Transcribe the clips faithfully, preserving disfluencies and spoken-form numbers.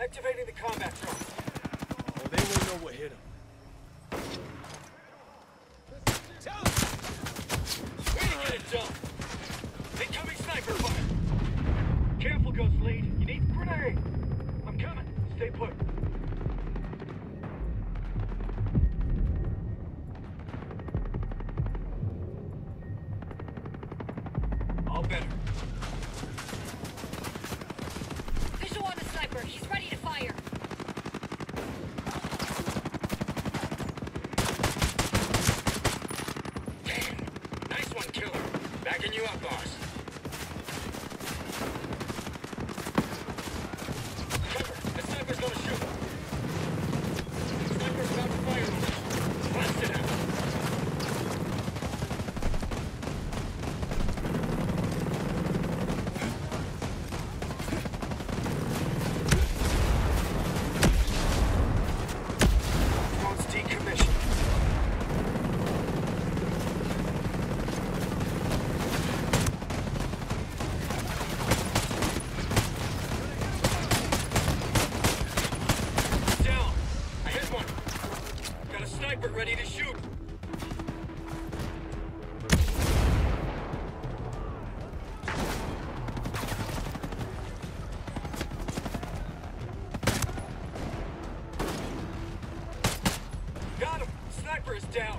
Activating the combat drone. Oh, they won't know what hit them. Way to get it done! Incoming sniper fire! Careful, Ghost Lead. You need grenade! I'm coming. Stay put. All better. Visual on the sniper. He's ready to fire. Damn. Nice one, killer. Backing you up, boss. Cover. The sniper's gonna shoot. Sniper's about to fire on us. Blast it out. Drone's decommissioned. Down. I hit one. Got a sniper ready to shoot. Got him. Sniper is down.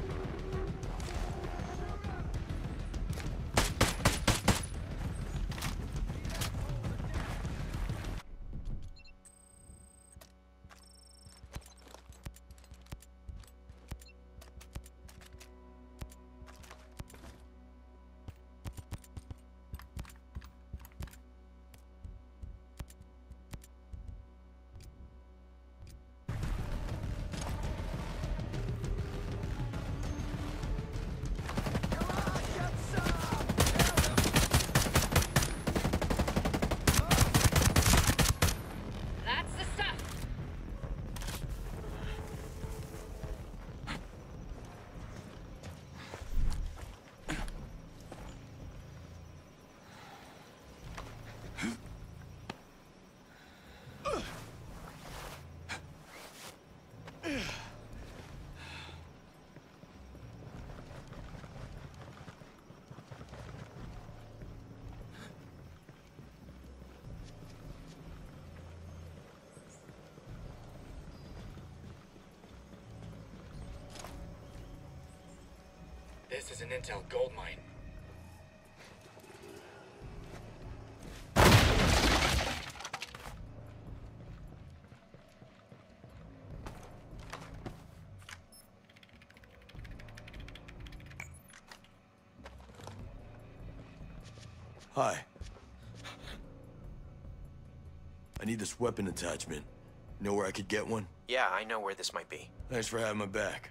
That's the stuff. This is an intel gold mine. Hi. I need this weapon attachment. Know where I could get one? Yeah, I know where this might be. Thanks for having my back.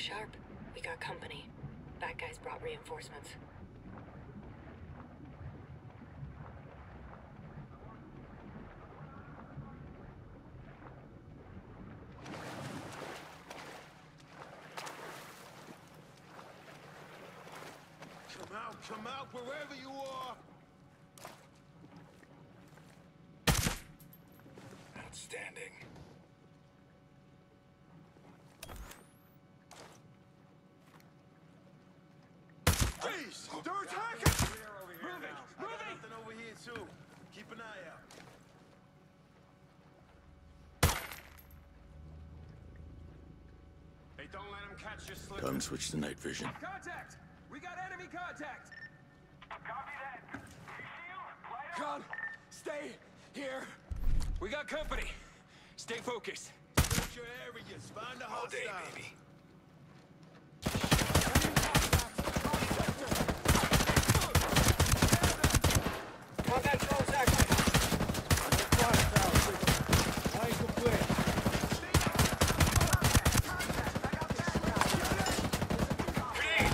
Sharp, we got company. Bad guys brought reinforcements. Come out, come out, wherever you are! Outstanding. Freeze! They're attacking! Moving! Moving! Nothing over here, too. Keep an eye out. Hey, don't let them catch you slipping. Gun switch to night vision. Contact! We got enemy contact! Copy that. Shield, Con, stay here. we got company. Stay focused. Search your areas. Find a All day, hostile. baby. Combat drones active. Grenade!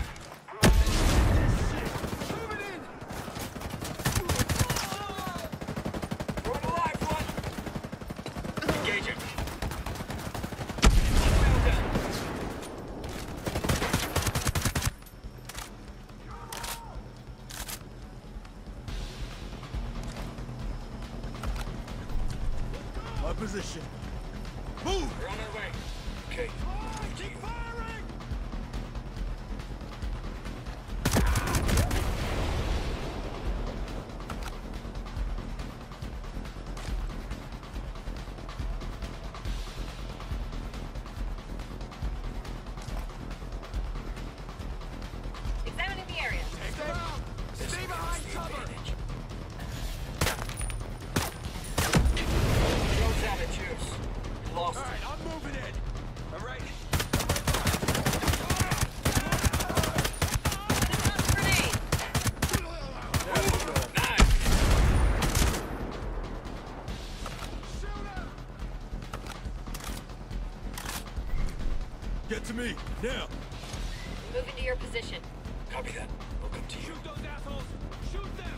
Throw the live one. Engage him. Well done. My position. Move! We're on our way. Okay. Keep firing! Examining the area. Stay out. Stay behind cover. Drones out of juice. Lost. All right, I'm moving in. All right. Grenade! Nice. Get to me, now! Moving to your position. Copy that. We'll come to you. Shoot those assholes. Shoot them.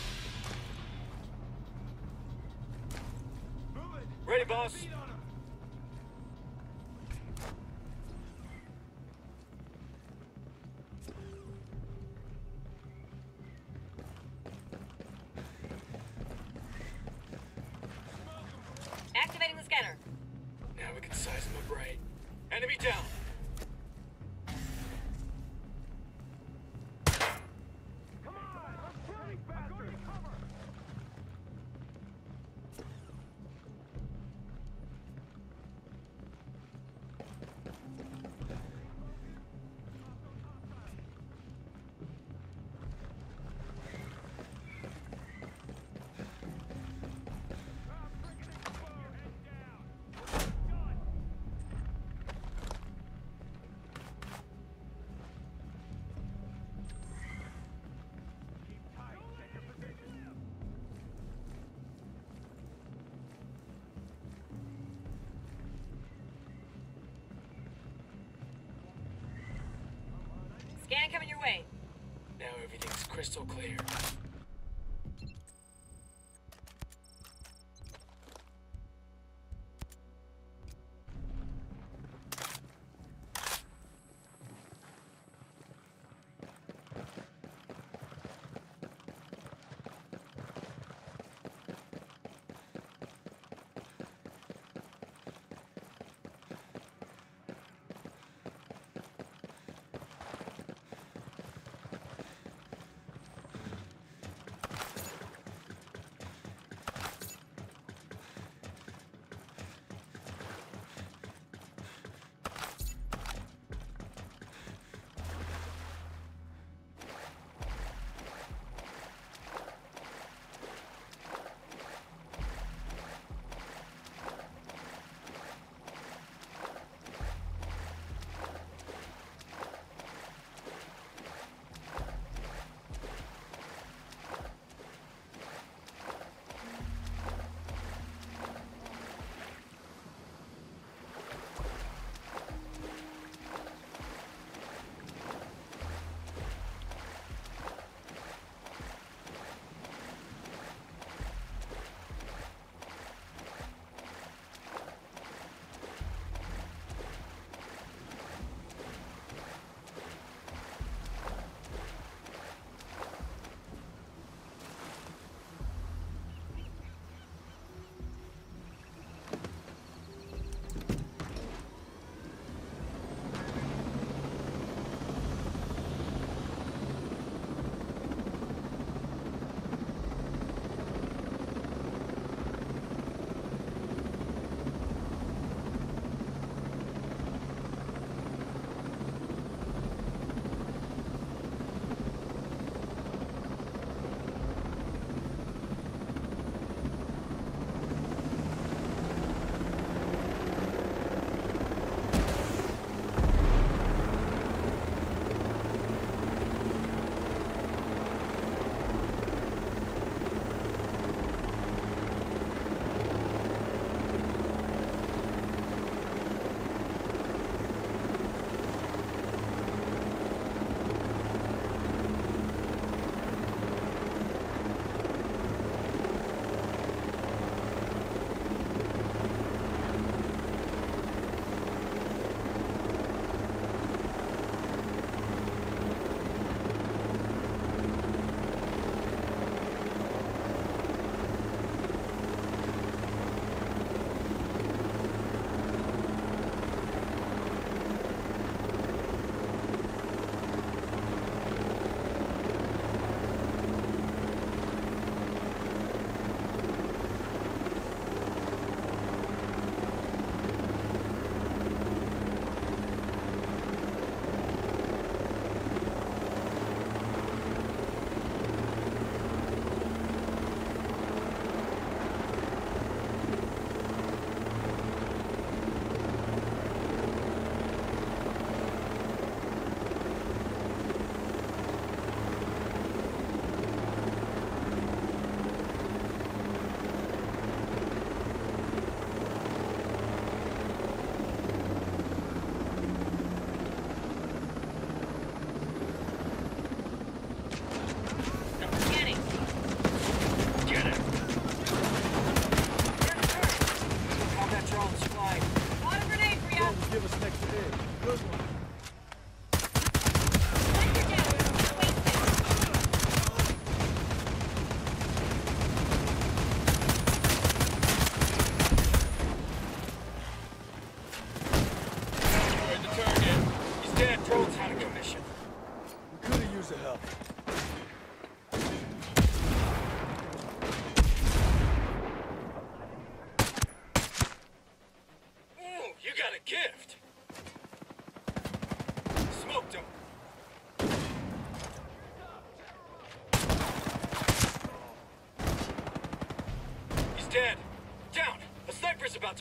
Move it. Ready, boss. Beat on 'em. Activating the scanner. Now we can size him up right. Enemy down. Come on. Let's kill these bastards. Cover. Scan coming your way. Now everything's crystal clear.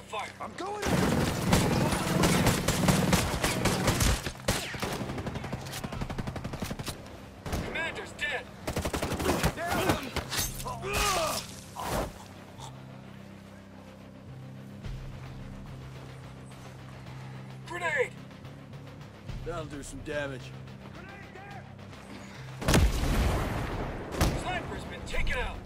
fire. I'm going in. Commander's dead. Down. Grenade! That'll do some damage. Sniper's been taken out.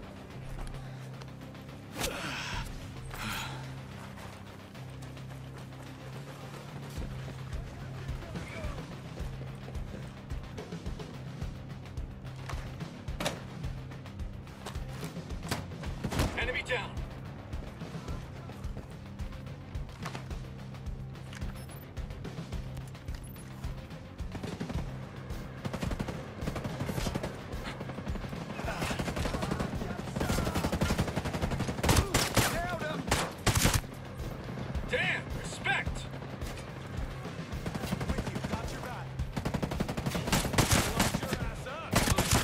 Enemy down. Damn, respect. With you, got your back. Lock your ass up.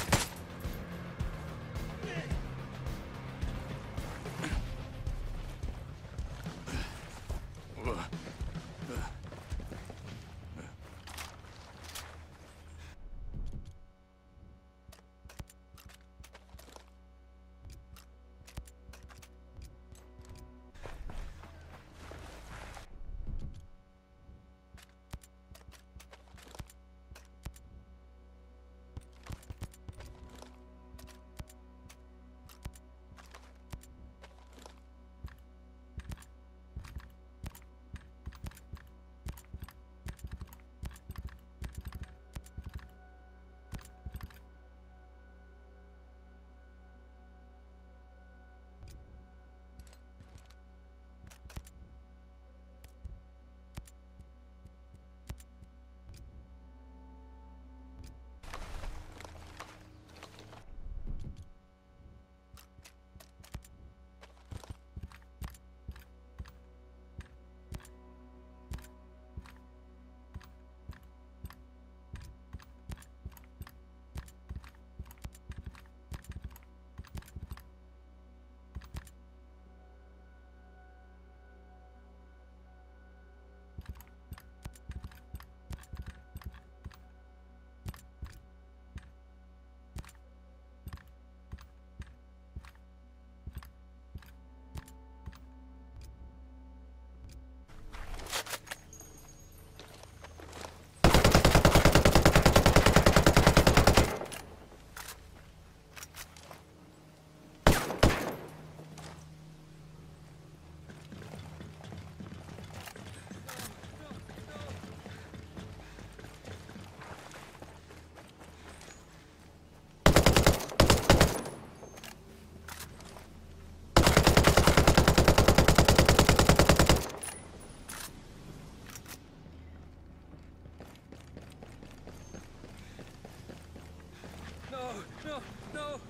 No, no, no.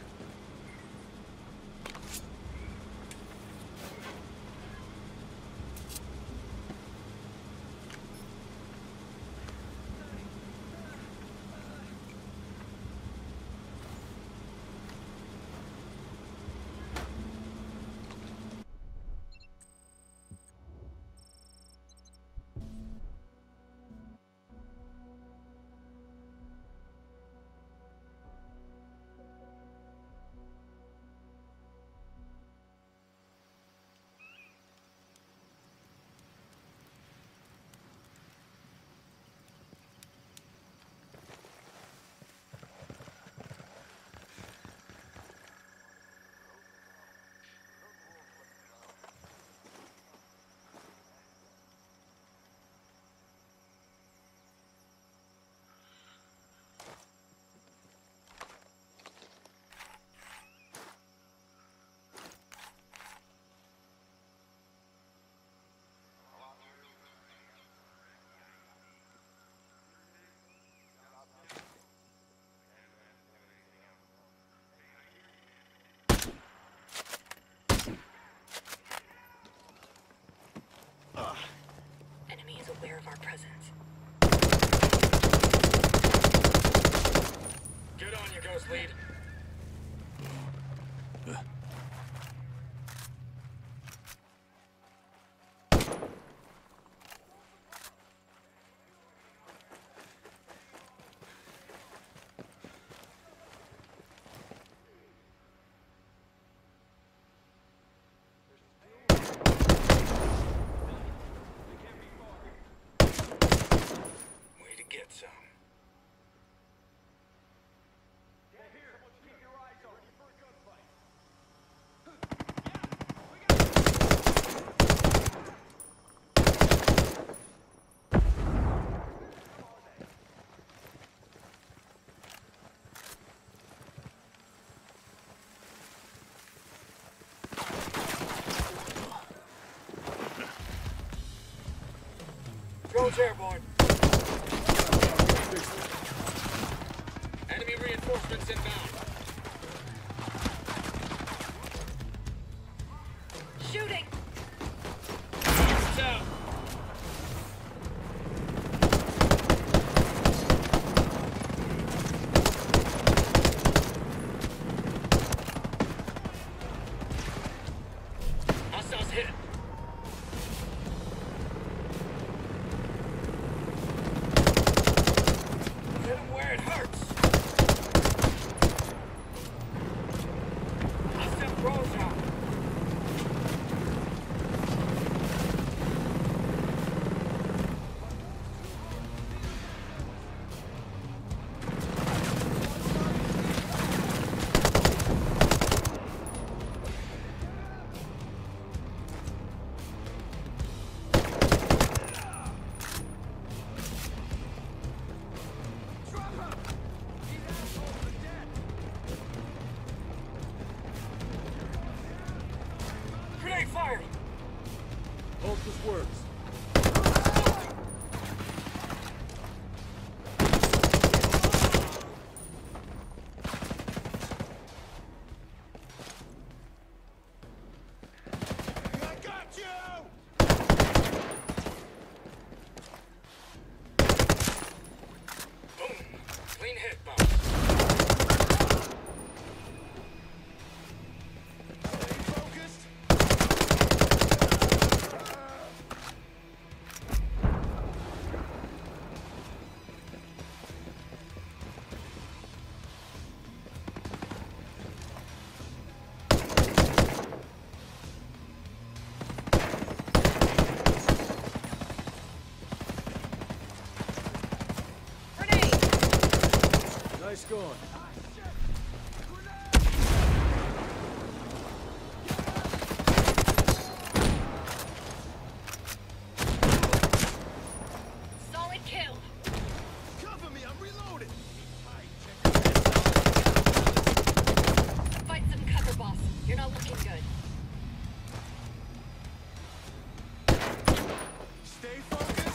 Enemy is aware of our presence. Get on your ghost lead. Drone's airborne. Enemy reinforcements inbound. Shooting! It's out. Hostiles hit. Hit him where it hurts. Hostile drones out. Grenade fired! Hope this works. I got you! Boom! Clean hit, boss. Stay focused. Grenade! Nice going. Solid kill! Cover me, I'm reloading. Find some cover, boss. You're not looking good. Stay focused.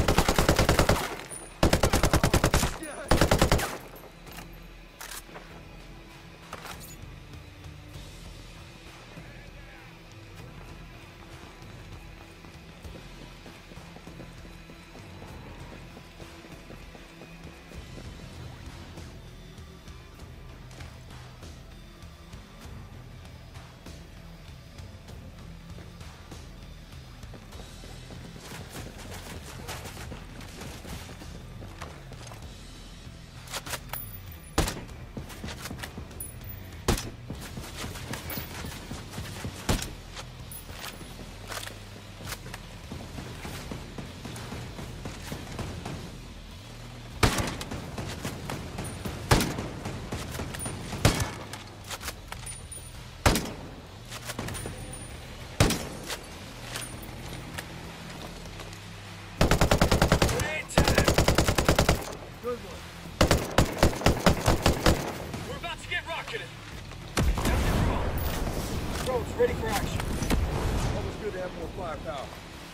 Grenade time! Good one. We're about to get rocketed. Down the drone. Drone's ready for action. Always good to have more firepower.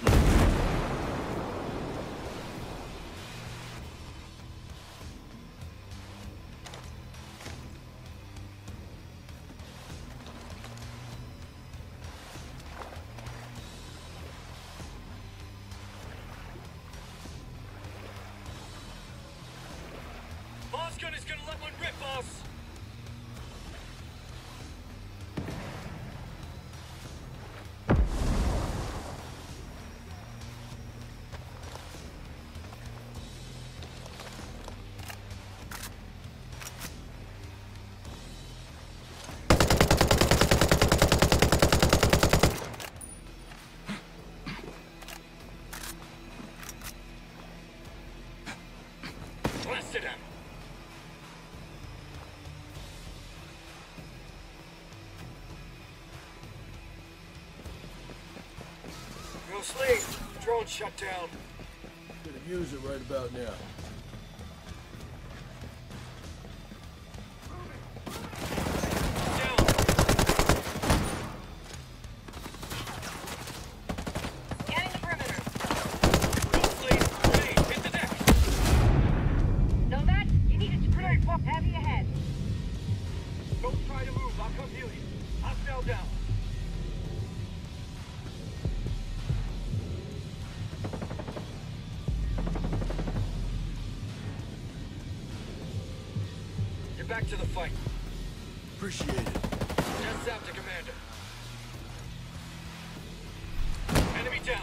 Boss gun is gonna let one rip, boss. Blasted him. Go sleep. Drone shut down. Gonna use it right about now. Down. Scanning the perimeter. Go sleep. back to the fight. Appreciate it. Just out to Commander. Enemy down.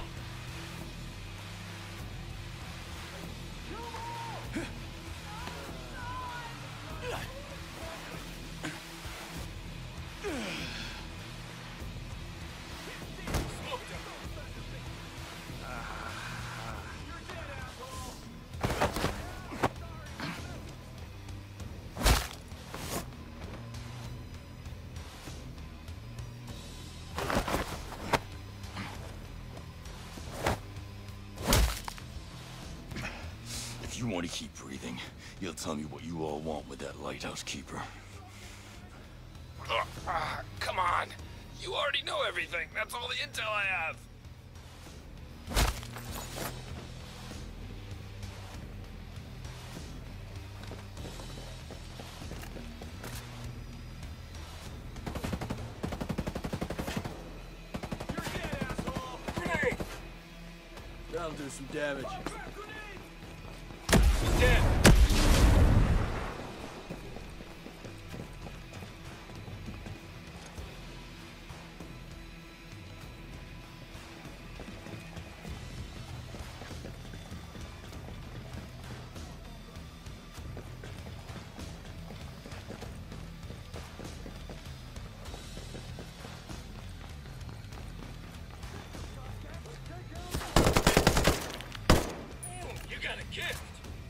If you want to keep breathing, you'll tell me what you all want with that lighthouse keeper. Uh, uh, come on. You already know everything. That's all the intel I have. You're dead, asshole! Grenade! That'll do some damage. He's dead. You got a gift.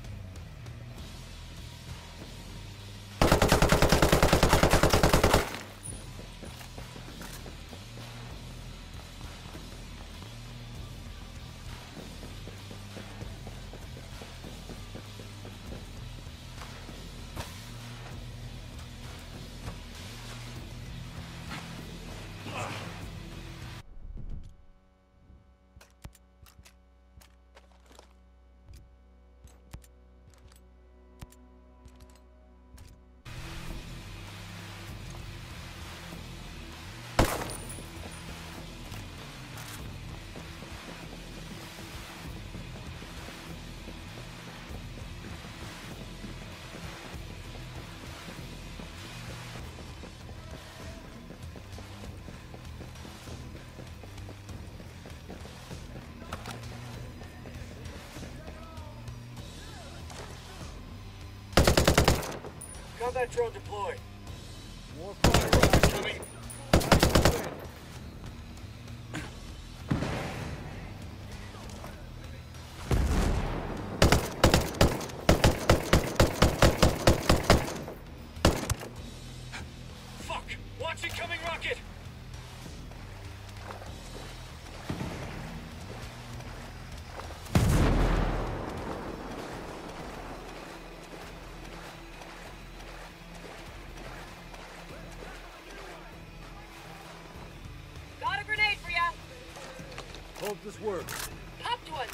Combat drone deployed. More fire! Coming. Fuck! Watch incoming rocket! Got a grenade for ya! Hope this works. Popped one!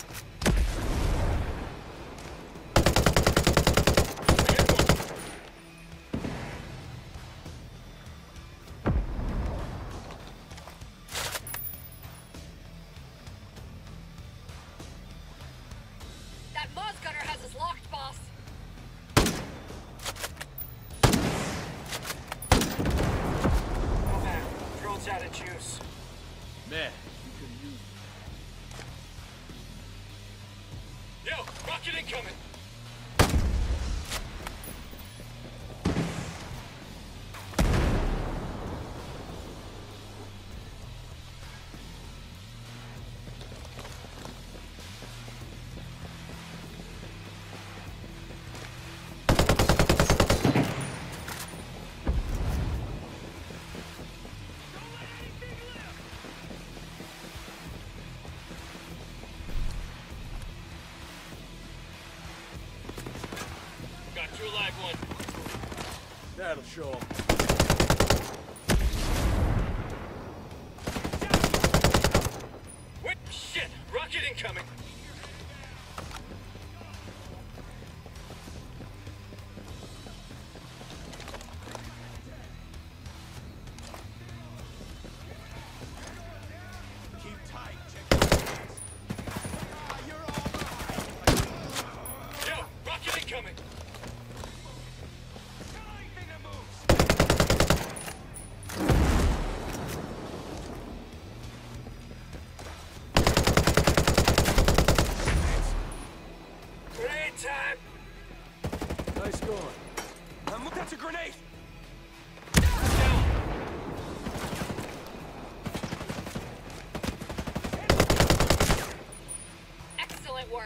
That Moz gunner has us locked, boss! Go back. Drone's out of juice. Man, you could have used it. Yo, rocket incoming! Got two live one. That'll show 'em. Wait, shit! Rocket incoming! Keep tight. Check your hands. Ah, you're all right. Yo, rocket incoming! That's a grenade! Down! Excellent work.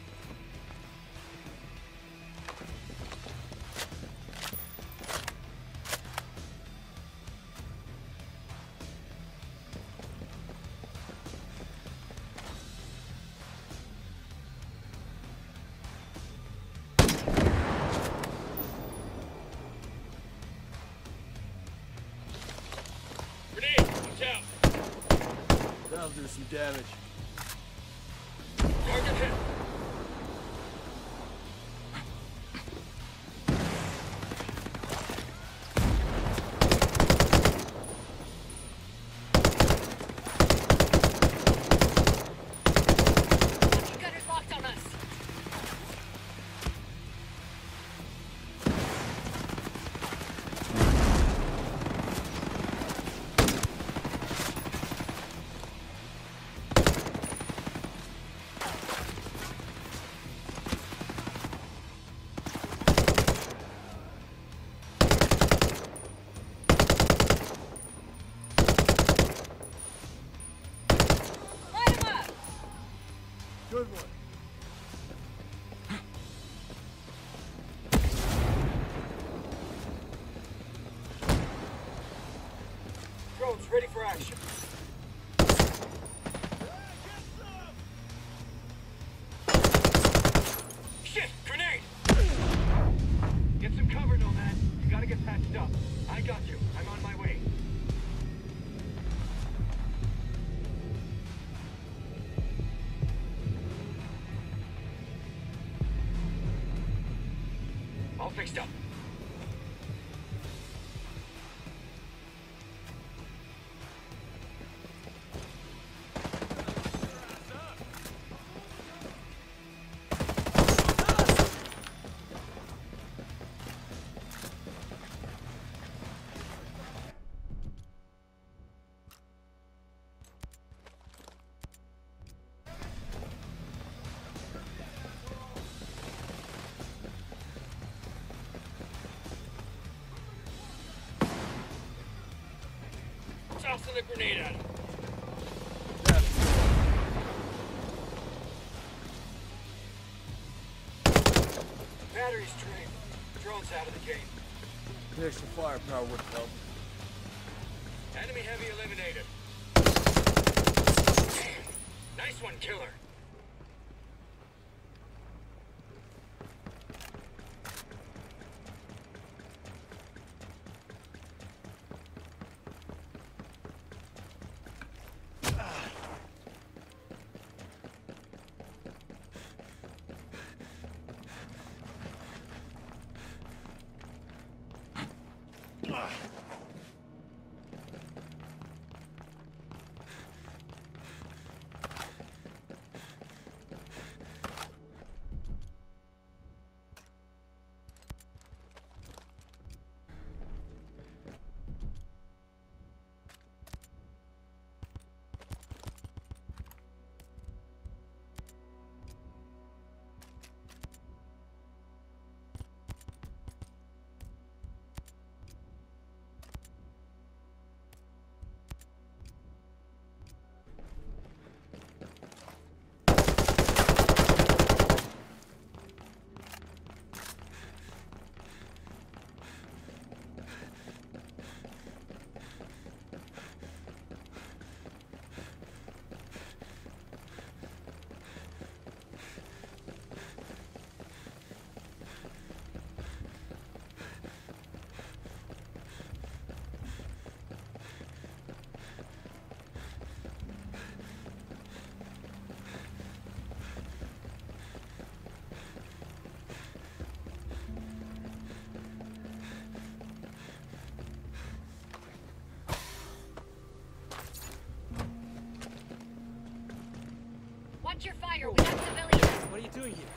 Grenade! Watch out! That'll do some damage. Target hit! Fucking gunner's locked on us. Light him up! Good one. Drones ready for action. Shit! Grenade! Get some cover, Nomad. You gotta get patched up. I got you. I'm on my way. All fixed up. Tossing a grenade at him. Battery's drained. Drone's out of the game. The extra firepower would help. Enemy heavy eliminated. Nice one, killer. Watch your fire. We got civilians. What are you doing here?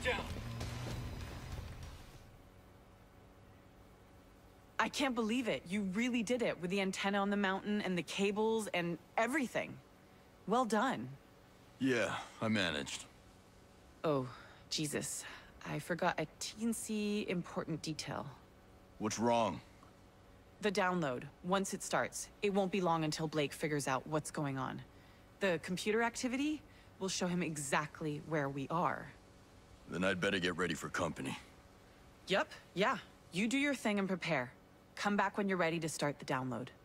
down. I can't believe it. You really did it with the antenna on the mountain and the cables and everything. Well done. Yeah, I managed. Oh, Jesus. I forgot a teensy important detail. What's wrong? The download. Once it starts, it won't be long until Blake figures out what's going on. The computer activity will show him exactly where we are. Then I'd better get ready for company. Yep, yeah. You do your thing and prepare. Come back when you're ready to start the download.